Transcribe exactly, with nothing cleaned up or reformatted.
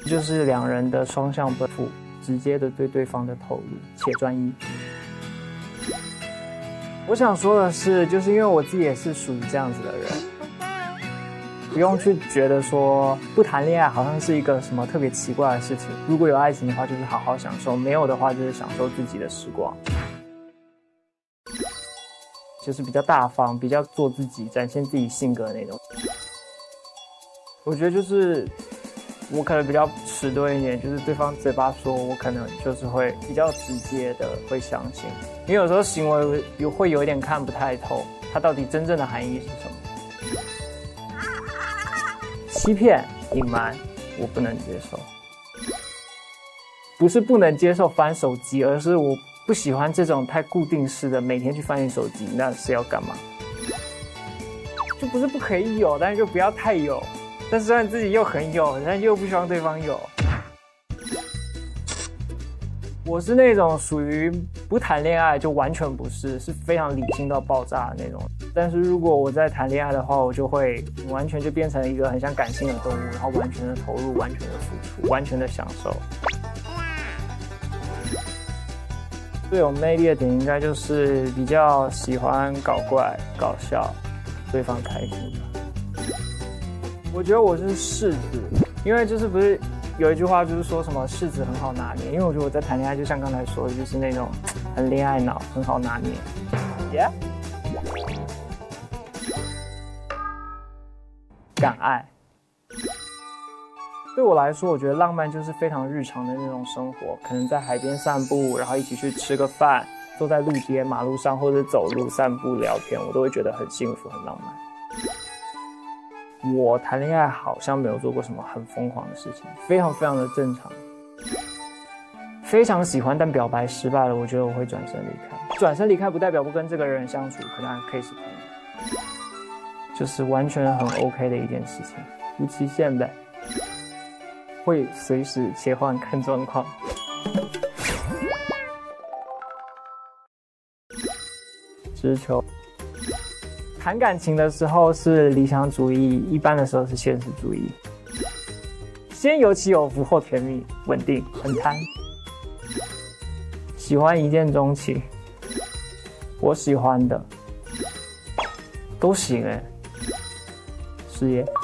就是两人的双向奔赴，直接的对对方的投入且专一。我想说的是，就是因为我自己也是属于这样子的人，不用去觉得说不谈恋爱好像是一个什么特别奇怪的事情。如果有爱情的话，就是好好享受；没有的话，就是享受自己的时光。就是比较大方，比较做自己，展现自己性格的那种。我觉得就是我可能比较迟钝一点，就是对方嘴巴说，我可能就是会比较直接的会相信，因为有时候行为有会有一点看不太透，它到底真正的含义是什么。欺骗、隐瞒，我不能接受。不是不能接受翻手机，而是我不喜欢这种太固定式的，每天去翻你手机，那是要干嘛？就不是不可以有，但是就不要太有。但是虽然自己又很有，但又不希望对方有。我是那种属于不谈恋爱就完全不是，是非常理性到爆炸的那种。但是如果我在谈恋爱的话，我就会完全就变成一个很像感性的动物，然后完全的投入，完全的付出，完全的享受。最有魅力的点应该就是比较喜欢搞怪、搞笑，对方开心吧。我觉得我是柿子，因为就是不是有一句话就是说什么柿子很好拿捏，因为我觉得我在谈恋爱就像刚才说的，就是那种很恋爱脑，很好拿捏。Yeah。敢爱。对我来说，我觉得浪漫就是非常日常的那种生活，可能在海边散步，然后一起去吃个饭，坐在路边、马路上或者走路散步聊天，我都会觉得很幸福、很浪漫。我谈恋爱好像没有做过什么很疯狂的事情，非常非常的正常。非常喜欢，但表白失败了，我觉得我会转身离开。转身离开不代表不跟这个人相处，可能还可以是朋友，就是完全很 OK 的一件事情，无期限呗。会随时切换看状况。直球。谈感情的时候是理想主义，一般的时候是现实主义。先有起有伏，后甜蜜稳定，很贪。喜欢一见钟情，我喜欢的都行哎、欸。事业。